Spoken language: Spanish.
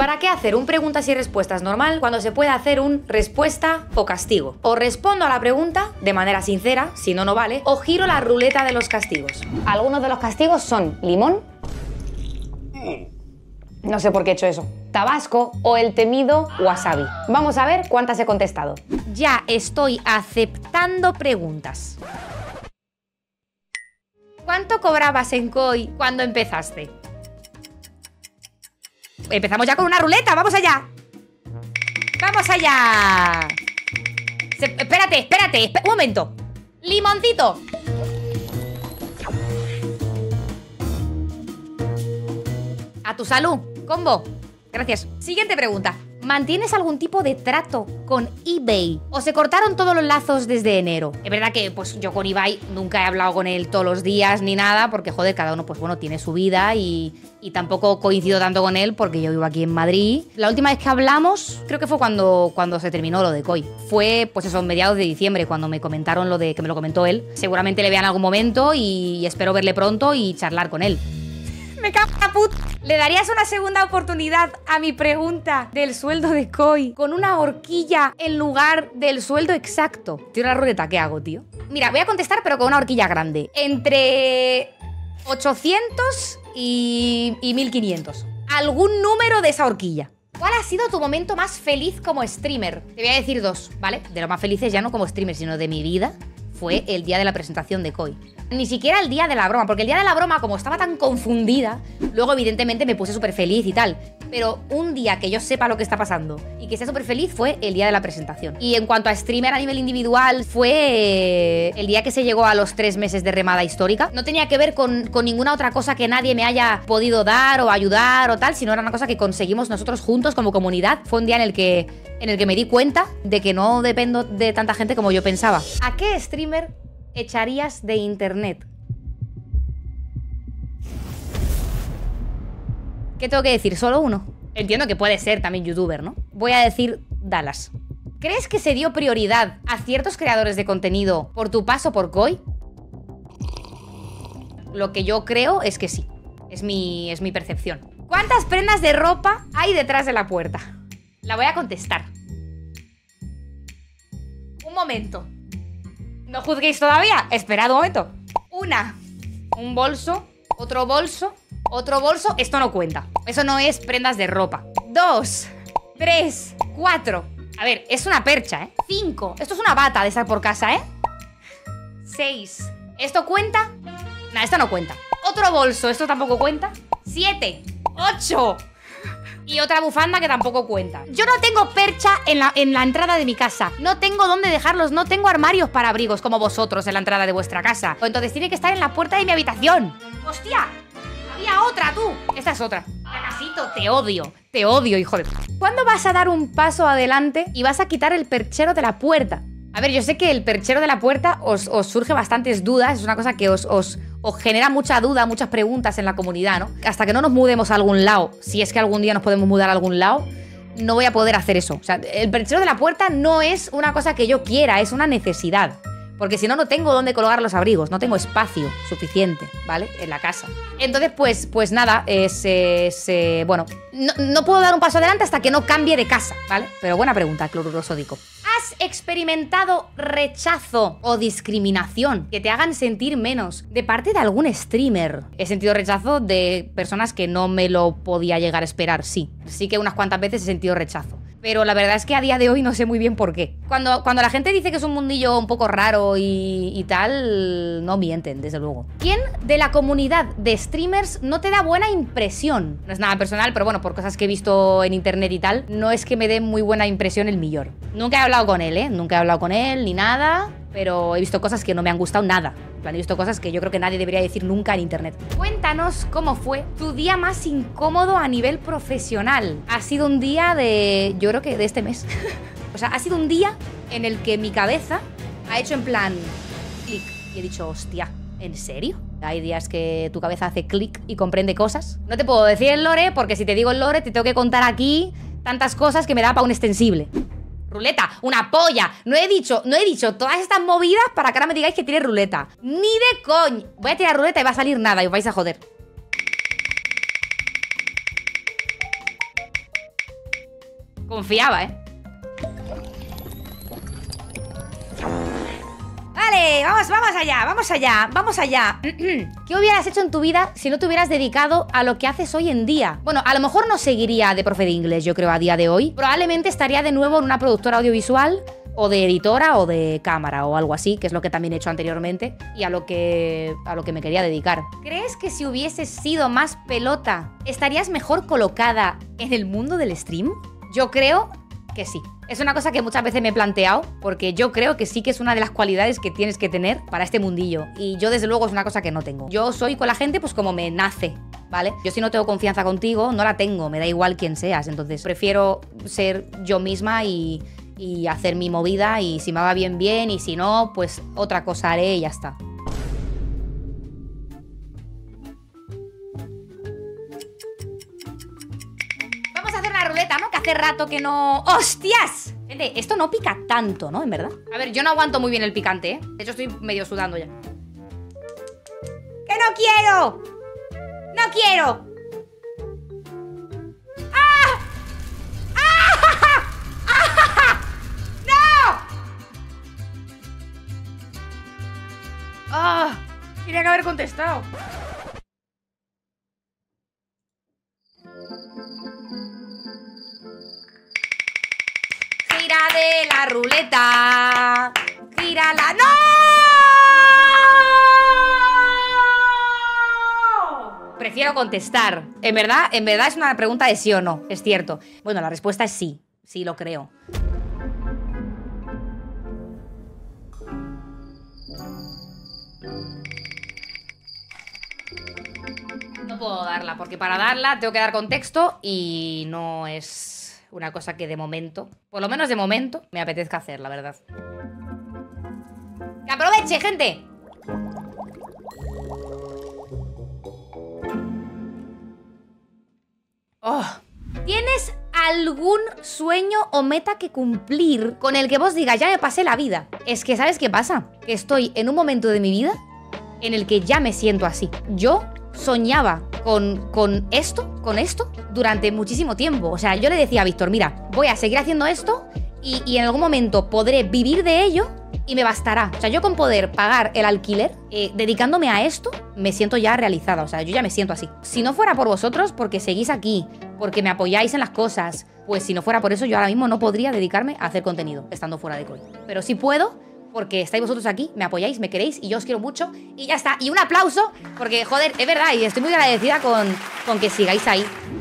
¿Para qué hacer un preguntas y respuestas normal cuando se puede hacer un respuesta o castigo? O respondo a la pregunta de manera sincera, si no, no vale, o giro la ruleta de los castigos. Algunos de los castigos son limón, no sé por qué he hecho eso, tabasco o el temido wasabi. Vamos a ver cuántas he contestado. Ya estoy aceptando preguntas. ¿Cuánto cobrabas en Koi cuando empezaste? Empezamos ya con una ruleta, ¡vamos allá! ¡Vamos allá! Espérate, un momento. ¡Limoncito! A tu salud, combo. Gracias. Siguiente pregunta. ¿Mantienes algún tipo de trato con eBay? ¿O se cortaron todos los lazos desde enero? Es verdad que pues yo con Ibai nunca he hablado con él todos los días ni nada, porque joder, cada uno pues bueno tiene su vida y tampoco coincido tanto con él porque yo vivo aquí en Madrid. La última vez que hablamos creo que fue cuando se terminó lo de Koi. Fue pues eso, mediados de diciembre cuando me comentaron lo de que me lo comentó él. Seguramente le vea en algún momento y espero verle pronto y charlar con él. Me cago en la puta. ¿Le darías una segunda oportunidad a mi pregunta del sueldo de Koi con una horquilla en lugar del sueldo exacto? Tiro la ruleta, ¿qué hago, tío? Mira, voy a contestar pero con una horquilla grande. Entre 800 y 1500. Algún número de esa horquilla. ¿Cuál ha sido tu momento más feliz como streamer? Te voy a decir dos, ¿vale? De los más felices ya no como streamer, sino de mi vida. Fue el día de la presentación de Koi. Ni siquiera el día de la broma, porque el día de la broma, como estaba tan confundida, luego evidentemente me puse súper feliz y tal. Pero un día que yo sepa lo que está pasando y que sea súper feliz fue el día de la presentación. Y en cuanto a streamer a nivel individual, fue el día que se llegó a los 3 meses de remada histórica. No tenía que ver con ninguna otra cosa que nadie me haya podido dar o ayudar o tal, sino era una cosa que conseguimos nosotros juntos como comunidad. Fue un día en el que me di cuenta de que no dependo de tanta gente como yo pensaba. ¿A qué streamer echarías de internet? ¿Qué tengo que decir? ¿Solo uno? Entiendo que puede ser también youtuber, ¿no? Voy a decir Dallas. ¿Crees que se dio prioridad a ciertos creadores de contenido por tu paso por Koi? Lo que yo creo es que sí. Es mi percepción. ¿Cuántas prendas de ropa hay detrás de la puerta? La voy a contestar. Un momento. ¿No juzguéis todavía? Esperad un momento. Una. Un bolso. Otro bolso. Otro bolso. Esto no cuenta. Eso no es prendas de ropa. 2, 3, 4. A ver, es una percha, ¿eh? 5. Esto es una bata de estar por casa, ¿eh? 6. ¿Esto cuenta? No, esto no cuenta. Otro bolso. Esto tampoco cuenta. 7. 8. Y otra bufanda que tampoco cuenta. Yo no tengo percha en la entrada de mi casa. No tengo dónde dejarlos. No tengo armarios para abrigos como vosotros en la entrada de vuestra casa. Entonces tiene que estar en la puerta de mi habitación. ¡Hostia! Había otra, tú. Esta es otra. Casito, te odio. Te odio, hijo de... ¿Cuándo vas a dar un paso adelante y vas a quitar el perchero de la puerta? A ver, yo sé que el perchero de la puerta os surge bastantes dudas. Es una cosa que os genera mucha duda, muchas preguntas en la comunidad, ¿no? Hasta que no nos mudemos a algún lado, si es que algún día nos podemos mudar a algún lado, no voy a poder hacer eso. O sea, el perchero de la puerta no es una cosa que yo quiera, es una necesidad. Porque si no, no tengo dónde colgar los abrigos, no tengo espacio suficiente, ¿vale? En la casa. Entonces, pues nada, bueno, no puedo dar un paso adelante hasta que no cambie de casa, ¿vale? Pero buena pregunta, cloruro sódico. ¿Has experimentado rechazo o discriminación que te hagan sentir menos de parte de algún streamer? He sentido rechazo de personas que no me lo podía llegar a esperar, sí. Sí que unas cuantas veces he sentido rechazo. Pero la verdad es que a día de hoy no sé muy bien por qué. Cuando la gente dice que es un mundillo un poco raro y tal, no mienten, desde luego. ¿Quién de la comunidad de streamers no te da buena impresión? No es nada personal, pero bueno, por cosas que he visto en internet y tal, no es que me dé muy buena impresión el Millor. Nunca he hablado con él, ¿eh? Nunca he hablado con él ni nada, pero he visto cosas que no me han gustado nada. En plan, he visto cosas que yo creo que nadie debería decir nunca en internet. Cuéntanos cómo fue tu día más incómodo a nivel profesional. Ha sido un día yo creo que de este mes. O sea, ha sido un día en el que mi cabeza ha hecho en plan clic. Y he dicho, hostia, ¿en serio? Hay días que tu cabeza hace clic y comprende cosas. No te puedo decir el lore, porque si te digo el lore te tengo que contar aquí tantas cosas que me da para un extensible. Ruleta, una polla. No he dicho todas estas movidas para que ahora me digáis que tiene ruleta. Ni de coño. Voy a tirar ruleta y va a salir nada y os vais a joder. Confiaba, ¿eh? Vale, vamos allá. ¿Qué hubieras hecho en tu vida si no te hubieras dedicado a lo que haces hoy en día? Bueno, a lo mejor no seguiría de profe de inglés, yo creo, a día de hoy. Probablemente estaría de nuevo en una productora audiovisual o de editora o de cámara o algo así, que es lo que también he hecho anteriormente y a lo que me quería dedicar. ¿Crees que si hubieses sido más pelota, estarías mejor colocada en el mundo del stream? Yo creo que sí. Es una cosa que muchas veces me he planteado, porque yo creo que sí que es una de las cualidades que tienes que tener para este mundillo. Y yo, desde luego, es una cosa que no tengo. Yo soy con la gente pues como me nace, ¿vale? Yo si no tengo confianza contigo, no la tengo, me da igual quién seas. Entonces prefiero ser yo misma y hacer mi movida, y si me va bien, bien, y si no, pues otra cosa haré y ya está. Vamos a hacer una ruleta, ¿no? Que hace rato que no... ¡Hostias! Gente, esto no pica tanto, ¿no? En verdad. A ver, yo no aguanto muy bien el picante, ¿eh? De hecho, estoy medio sudando ya. ¡Que no quiero! ¡No quiero! ¡Ah! ¡Ah! ¡Ah! ¡No! ¡Ah! Tenía que haber contestado. Gira de la ruleta. Gírala. ¡No! Prefiero contestar. En verdad es una pregunta de sí o no. Es cierto. Bueno, la respuesta es sí. Sí, lo creo. No puedo darla, porque para darla tengo que dar contexto y no es una cosa que de momento, por lo menos de momento, me apetezca hacer, la verdad. ¡Que aproveche, gente! Oh. ¿Tienes algún sueño o meta que cumplir con el que vos digas, ya me pasé la vida? Es que, ¿sabes qué pasa? Que estoy en un momento de mi vida en el que ya me siento así. Yo soñaba con esto durante muchísimo tiempo. O sea, yo le decía a Víctor, mira, voy a seguir haciendo esto y en algún momento podré vivir de ello y me bastará. O sea, yo con poder pagar el alquiler, dedicándome a esto, me siento ya realizada. O sea, yo ya me siento así. Si no fuera por vosotros, porque seguís aquí, porque me apoyáis en las cosas, pues si no fuera por eso, yo ahora mismo no podría dedicarme a hacer contenido, estando fuera de COI. Pero sí puedo, porque estáis vosotros aquí, me apoyáis, me queréis y yo os quiero mucho y ya está. Y un aplauso, porque joder, es verdad y estoy muy agradecida con que sigáis ahí.